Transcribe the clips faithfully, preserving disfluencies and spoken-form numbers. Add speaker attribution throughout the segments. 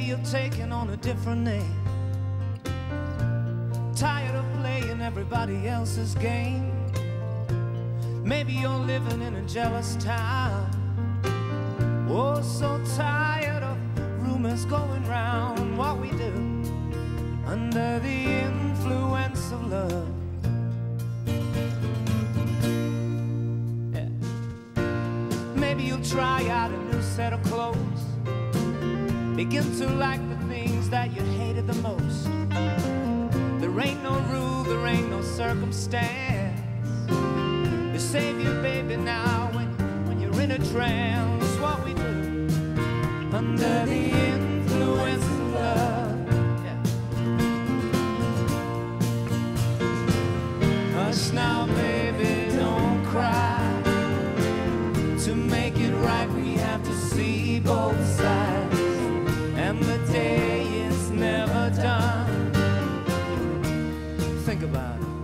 Speaker 1: you're taking on a different name. Tired of playing everybody else's game. Maybe you're living in a jealous town. Oh, so tired of rumors going round. What we do under the influence of love. Yeah. Maybe you'll try out a new set of clothes. Begin to like the things that you hated the most. There ain't no rule, there ain't no circumstance. You save your baby now when, when you're in a trance. What we do under the influence of love. Yeah. Hush now, baby, don't cry. To make it right, we have to see both sides. And the day is never done. Think about it.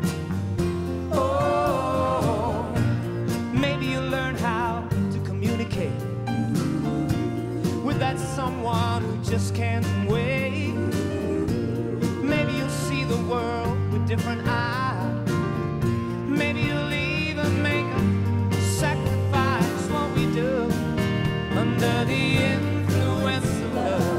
Speaker 1: Oh, maybe you'll learn how to communicate with that someone who just can't wait. Maybe you'll see the world with different eyes. Maybe you'll even make a sacrifice. What we do under the influence of love.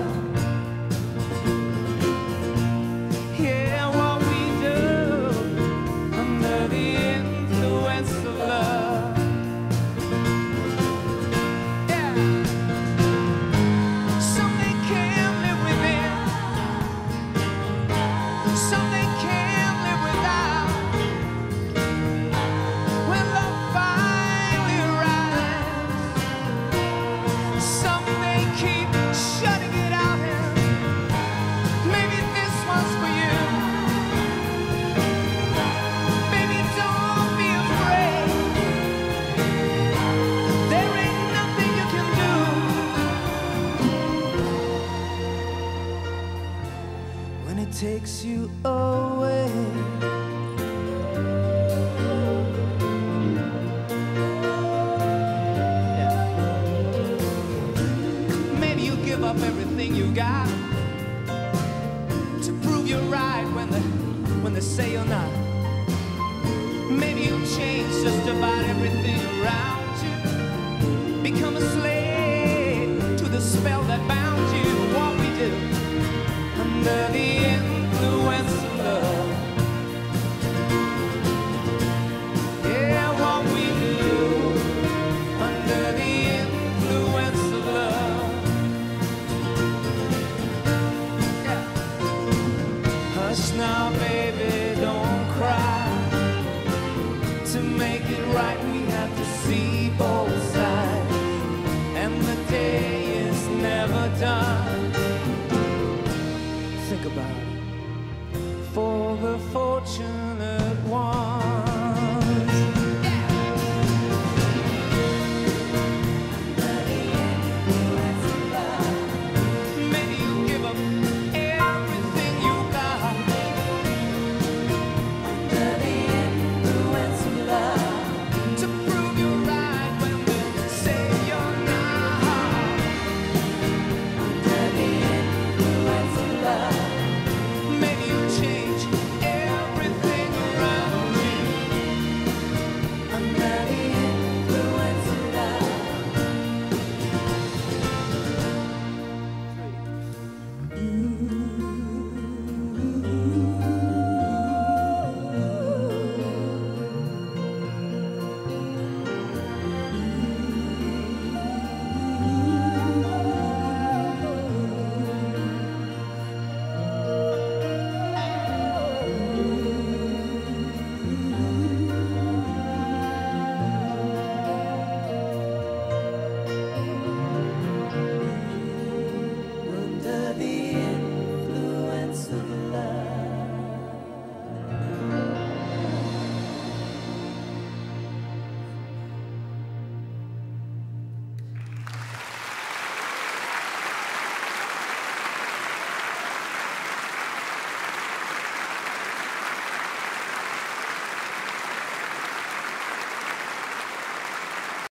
Speaker 1: Takes you away. Yeah. Maybe you'll give up everything you got to prove you're right when they, when they say you're not. Maybe you'll change just about everything around you. Become a slave to the spell that bound you. What we do under the influence of love. Yeah, what we do under the influence of love. Yeah. Hush now, baby, don't cry. To make it right, we have to see both sides. And the day is never done. Think about it. For the fortune